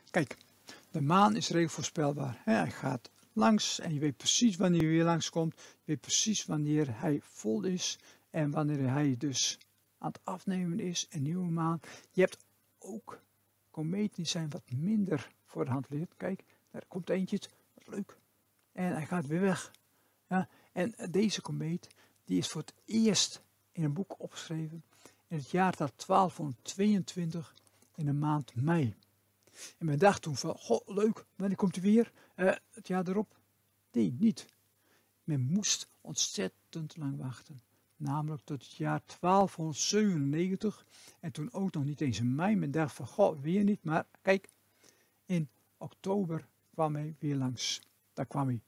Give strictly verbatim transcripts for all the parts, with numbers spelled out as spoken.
Kijk, de maan is redelijk voorspelbaar. Hij gaat langs en je weet precies wanneer hij weer langskomt. Je weet precies wanneer hij vol is en wanneer hij dus aan het afnemen is. Een nieuwe maan. Je hebt ook kometen die zijn wat minder voor de hand liggen. Kijk, daar komt eentje, wat leuk. En hij gaat weer weg. Ja, en deze komeet die is voor het eerst in een boek opgeschreven in het jaartal twaalfhonderdtweeëntwintig in de maand mei. En men dacht toen van, goh, leuk, wanneer komt hij weer? Uh, het jaar erop? Nee, niet. Men moest ontzettend lang wachten. Namelijk tot het jaar twaalfhonderdzevenennegentig. En toen ook nog niet eens in mei. Men dacht van, goh, weer niet. Maar kijk, in oktober kwam hij weer langs. Daar kwam hij.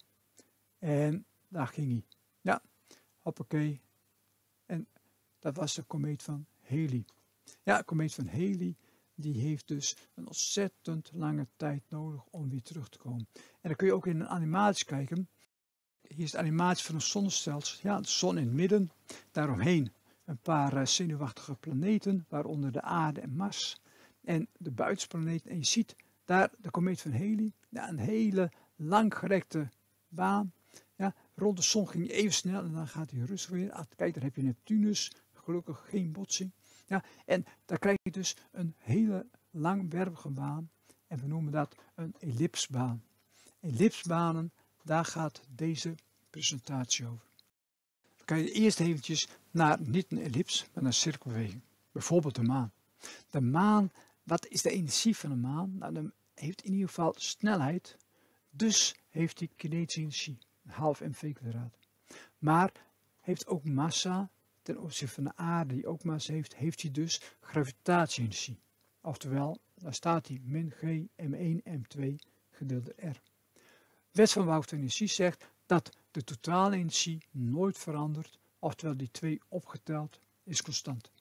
En daar ging hij. Ja, hoppakee. En dat was de komeet van Halley. Ja, de komeet van Halley, die heeft dus een ontzettend lange tijd nodig om weer terug te komen. En dan kun je ook in een animatie kijken. Hier is de animatie van een zonnestelsel. Ja, de zon in het midden. Daaromheen een paar uh, zenuwachtige planeten, waaronder de aarde en Mars. En de buitensplaneten. En je ziet daar de komeet van Halley. Ja, een hele langgerekte baan. Ja, rond de zon ging hij even snel en dan gaat hij rustig weer. Ah, kijk, daar heb je Neptunus. Gelukkig geen botsing. Ja, en daar krijg je dus een hele langwerpige baan. En we noemen dat een ellipsbaan. Ellipsbanen, daar gaat deze presentatie over. Dan kan je eerst eventjes naar niet een ellips, maar naar een cirkelbeweging. Bijvoorbeeld de maan. De maan, wat is de energie van de maan? Nou, dan heeft in ieder geval snelheid. Dus heeft hij kinetische energie. Een half mv kwadraat. Maar heeft ook massa. Ten opzichte van de aarde die ook massa heeft, heeft hij dus gravitatie-energie. Oftewel, daar staat hij min g m één m twee gedeeld door r. Wet van Wouter energie zegt dat de totale energie nooit verandert, oftewel die twee opgeteld is constant.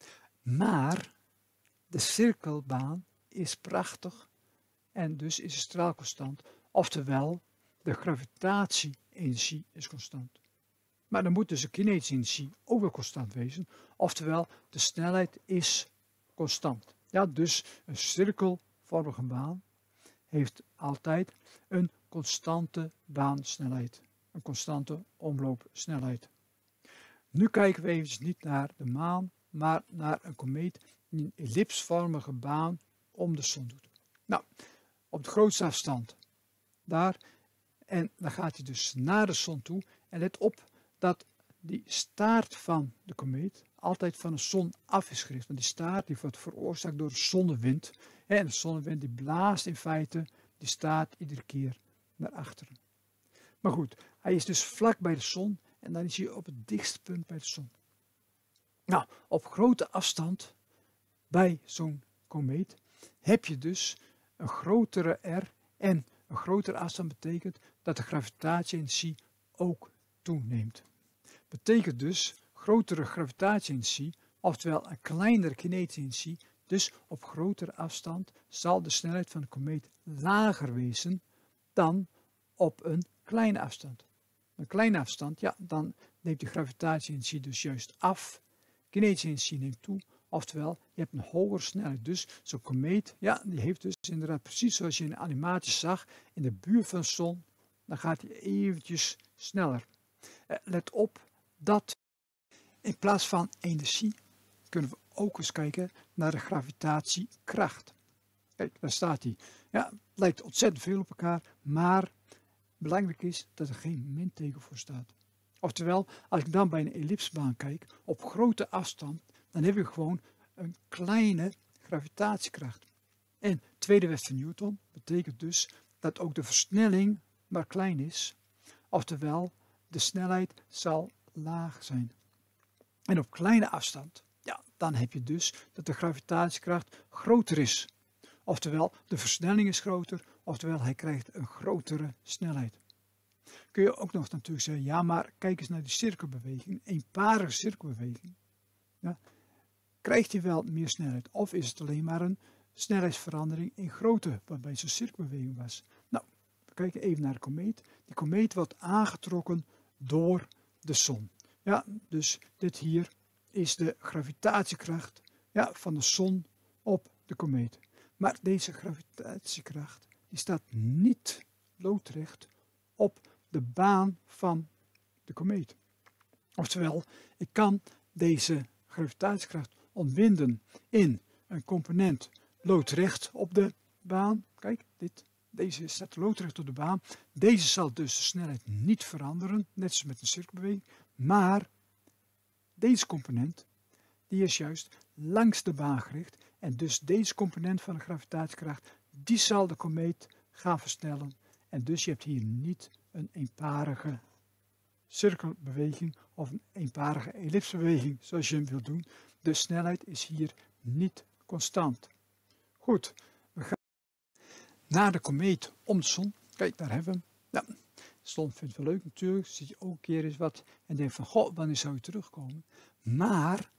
Maar de cirkelbaan is prachtig en dus is de straal constant, oftewel de gravitatie-energie is constant. Maar dan moet dus de kinetische energie ook wel constant wezen, oftewel de snelheid is constant. Ja, dus een cirkelvormige baan heeft altijd een constante baansnelheid, een constante omloopsnelheid. Nu kijken we even niet naar de maan, maar naar een komeet die een ellipsvormige baan om de zon doet. Nou, op de grootste afstand daar, en dan gaat hij dus naar de zon toe. En let op dat die staart van de komeet altijd van de zon af is gericht. Want die staart die wordt veroorzaakt door de zonnewind. En de zonnewind die blaast in feite die staart iedere keer naar achteren. Maar goed, hij is dus vlak bij de zon en dan is hij op het dichtste punt bij de zon. Nou, op grote afstand bij zo'n komeet heb je dus een grotere R en een grotere afstand betekent dat de gravitatie-energie ook toeneemt. Betekent dus grotere gravitatie-energie, oftewel een kleinere kinetische energie, dus op grotere afstand zal de snelheid van de komeet lager wezen dan op een kleine afstand. Een kleine afstand, ja, dan neemt de gravitatie-energie dus juist af. Kinetische energie neemt toe, oftewel je hebt een hogere snelheid. Dus zo'n komeet, ja, die heeft dus inderdaad precies zoals je in de animatie zag, in de buurt van de zon, dan gaat hij eventjes sneller. Eh, let op dat in plaats van energie kunnen we ook eens kijken naar de gravitatiekracht. Kijk, daar staat hij. Ja, het lijkt ontzettend veel op elkaar, maar belangrijk is dat er geen minteken voor staat. Oftewel, als ik dan bij een ellipsbaan kijk, op grote afstand, dan heb je gewoon een kleine gravitatiekracht. En tweede wet van Newton betekent dus dat ook de versnelling maar klein is. Oftewel, de snelheid zal laag zijn. En op kleine afstand, ja, dan heb je dus dat de gravitatiekracht groter is. Oftewel, de versnelling is groter, oftewel hij krijgt een grotere snelheid. Kun je ook nog natuurlijk zeggen, ja, maar kijk eens naar die cirkelbeweging, een eenparige cirkelbeweging. Ja, krijgt hij wel meer snelheid of is het alleen maar een snelheidsverandering in grootte, wat bij zo'n cirkelbeweging was? Nou, we kijken even naar de komeet. Die komeet wordt aangetrokken door de zon. Ja, dus dit hier is de gravitatiekracht, ja, van de zon op de komeet. Maar deze gravitatiekracht die staat niet loodrecht op de baan van de komeet. Oftewel, ik kan deze gravitatiekracht ontbinden in een component loodrecht op de baan. Kijk, dit, deze staat loodrecht op de baan. Deze zal dus de snelheid niet veranderen, net zoals met een cirkelbeweging. Maar deze component, die is juist langs de baan gericht. En dus deze component van de gravitatiekracht, die zal de komeet gaan versnellen. En dus je hebt hier niet een eenparige cirkelbeweging of een eenparige ellipsbeweging zoals je hem wilt doen. De snelheid is hier niet constant. Goed, we gaan naar de komeet om de zon. Kijk, daar hebben we hem. Ja, de zon vindt het wel leuk natuurlijk. Zie je ook een keer eens wat en denkt van, goh, wanneer zou je terugkomen? Maar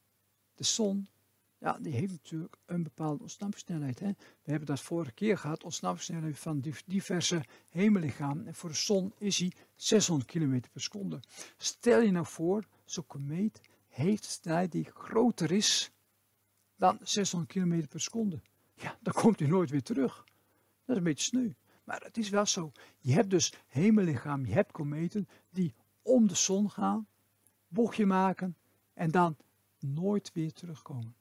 de zon, ja, die heeft natuurlijk een bepaalde ontsnappingssnelheid. Hè? We hebben dat vorige keer gehad, ontsnappingssnelheid van diverse hemellichamen. En voor de zon is die zeshonderd kilometer per seconde. Stel je nou voor, zo'n komeet heeft een snelheid die groter is dan zeshonderd kilometer per seconde. Ja, dan komt hij nooit weer terug. Dat is een beetje sneu. Maar het is wel zo. Je hebt dus hemellichamen, je hebt kometen die om de zon gaan, bochtje maken en dan nooit weer terugkomen.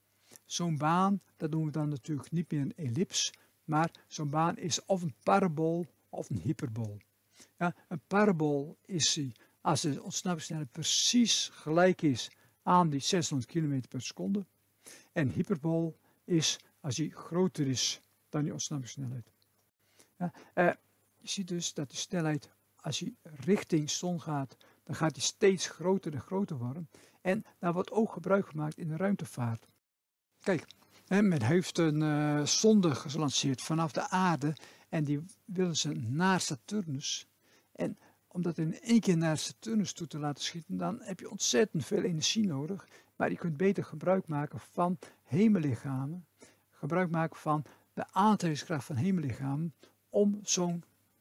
Zo'n baan, dat doen we dan natuurlijk niet meer een ellips, maar zo'n baan is of een parabool of een hyperbool. Ja, een parabool is die als de ontsnappingssnelheid precies gelijk is aan die zeshonderd kilometer per seconde. En hyperbool is als die groter is dan die ontsnappingssnelheid. Ja, eh, je ziet dus dat de snelheid, als je richting zon gaat, dan gaat die steeds groter en groter worden. En daar wordt ook gebruik gemaakt in de ruimtevaart. Kijk, men heeft een uh, zonde gelanceerd vanaf de aarde en die willen ze naar Saturnus. En om dat in één keer naar Saturnus toe te laten schieten, dan heb je ontzettend veel energie nodig. Maar je kunt beter gebruik maken van hemellichamen, gebruik maken van de aantrekkingskracht van hemellichamen om zo'n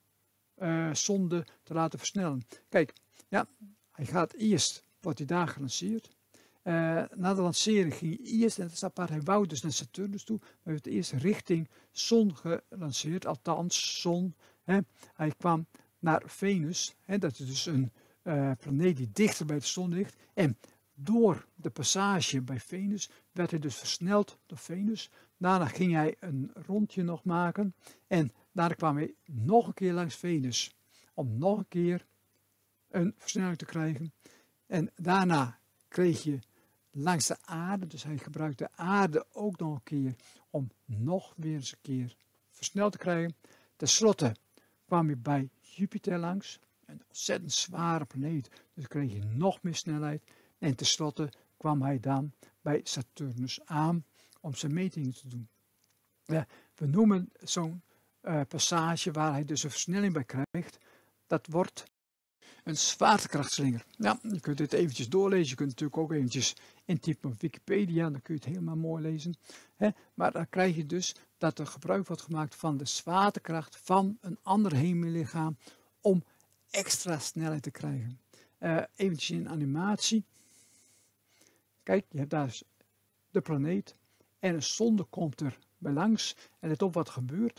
uh, zonde te laten versnellen. Kijk, ja, hij gaat eerst, wordt hij daar gelanceerd. Uh, na de lancering ging hij eerst, en dat is apart, hij wou dus naar Saturnus toe, maar hij heeft eerst richting zon gelanceerd, althans zon. Hè. Hij kwam naar Venus, hè, dat is dus een uh, planeet die dichter bij de zon ligt. En door de passage bij Venus werd hij dus versneld door Venus. Daarna ging hij een rondje nog maken en daarna kwam hij nog een keer langs Venus om nog een keer een versnelling te krijgen. En daarna kreeg je langs de aarde, dus hij gebruikte de aarde ook nog een keer om nog weer eens een keer versneld te krijgen. Ten slotte kwam je bij Jupiter langs, een ontzettend zware planeet, dus kreeg je nog meer snelheid. En tenslotte kwam hij dan bij Saturnus aan om zijn metingen te doen. Ja, we noemen zo'n uh, passage waar hij dus een versnelling bij krijgt, dat wordt een zwaartekrachtslinger. Ja, je kunt dit eventjes doorlezen. Je kunt natuurlijk ook eventjes intypen op Wikipedia. Dan kun je het helemaal mooi lezen. He, maar dan krijg je dus dat er gebruik wordt gemaakt van de zwaartekracht van een ander hemellichaam om extra snelheid te krijgen. Uh, eventjes in animatie. Kijk, je hebt daar de planeet en een zonde komt er bij langs. En let op wat er gebeurt.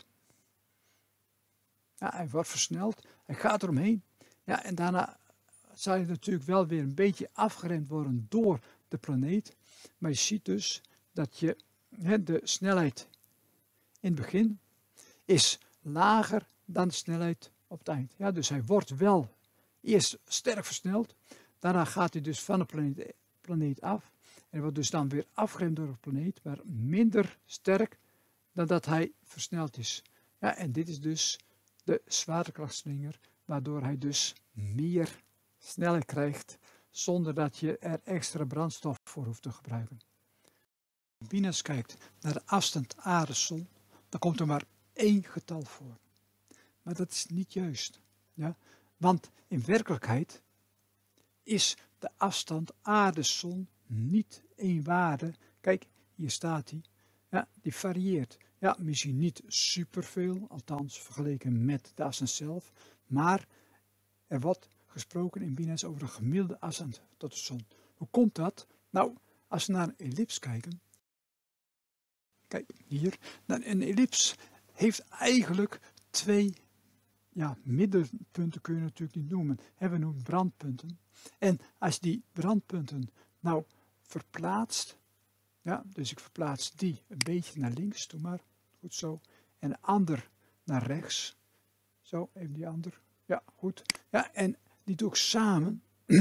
Ja, hij wordt versneld. Hij gaat eromheen. Ja, en daarna zal je natuurlijk wel weer een beetje afgeremd worden door de planeet. Maar je ziet dus dat je hè, de snelheid in het begin is lager dan de snelheid op het eind. Ja, dus hij wordt wel eerst sterk versneld. Daarna gaat hij dus van de planeet, planeet af. En wordt dus dan weer afgeremd door de planeet, maar minder sterk dan dat hij versneld is. Ja, en dit is dus de zwaartekrachtslinger, waardoor hij dus meer snelheid krijgt zonder dat je er extra brandstof voor hoeft te gebruiken. Als je eens kijkt naar de afstand aarde-zon, dan komt er maar één getal voor. Maar dat is niet juist. Ja? Want in werkelijkheid is de afstand aarde-zon niet één waarde. Kijk, hier staat hij. Ja, die varieert. Ja, misschien niet superveel, althans vergeleken met de afstand zelf. Maar er wordt gesproken in Binès over een gemiddelde afstand tot de zon. Hoe komt dat? Nou, als we naar een ellips kijken, kijk hier, dan een ellips heeft eigenlijk twee, ja, middenpunten kun je natuurlijk niet noemen. We noemen brandpunten. En als die brandpunten nou verplaatst, ja, dus ik verplaats die een beetje naar links, doe maar, goed zo, en de ander naar rechts, zo, even die ander, ja, goed, ja, en die doe ik samen,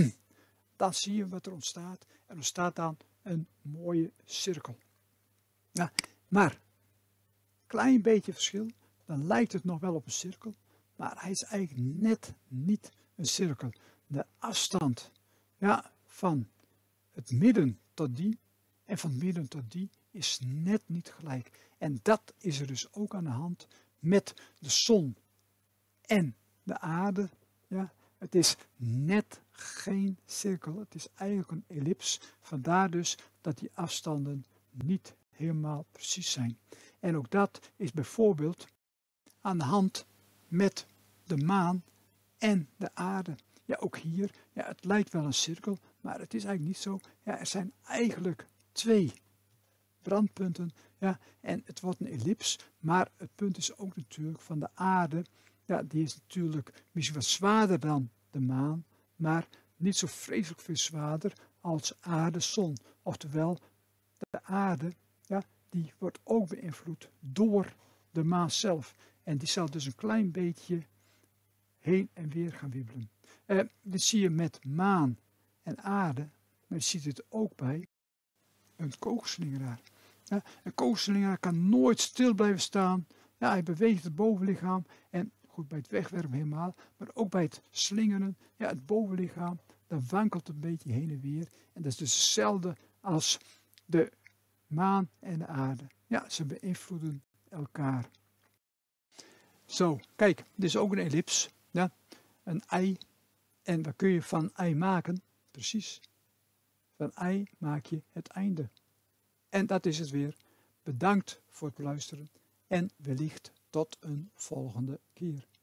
dan zie je wat er ontstaat, en er ontstaat dan een mooie cirkel. Ja, maar, klein beetje verschil, dan lijkt het nog wel op een cirkel, maar hij is eigenlijk net niet een cirkel. De afstand, ja, van het midden tot die en van het midden tot die is net niet gelijk. En dat is er dus ook aan de hand met de zon en de aarde. Ja, het is net geen cirkel, het is eigenlijk een ellips. Vandaar dus dat die afstanden niet helemaal precies zijn. En ook dat is bijvoorbeeld aan de hand met de maan en de aarde. Ja, ook hier, ja, het lijkt wel een cirkel, maar het is eigenlijk niet zo. Ja, er zijn eigenlijk twee brandpunten, ja, en het wordt een ellips, maar het punt is ook natuurlijk van de aarde, ja, die is natuurlijk misschien wat zwaarder dan de maan, maar niet zo vreselijk veel zwaarder als aarde, zon. Oftewel, de aarde, ja, die wordt ook beïnvloed door de maan zelf. En die zal dus een klein beetje heen en weer gaan wiebelen. Eh, dit zie je met maan en aarde, maar je ziet het ook bij een kogelslingeraar. Ja, een kogelslingeraar kan nooit stil blijven staan. Ja, hij beweegt het bovenlichaam en goed bij het wegwerpen helemaal, maar ook bij het slingeren, ja, het bovenlichaam, dat wankelt een beetje heen en weer. En dat is dus hetzelfde als de maan en de aarde. Ja, ze beïnvloeden elkaar. Zo, kijk, dit is ook een ellips, ja, een ei. En wat kun je van ei maken? Precies, van ei maak je het einde. En dat is het weer. Bedankt voor het luisteren en wellicht tot een volgende keer.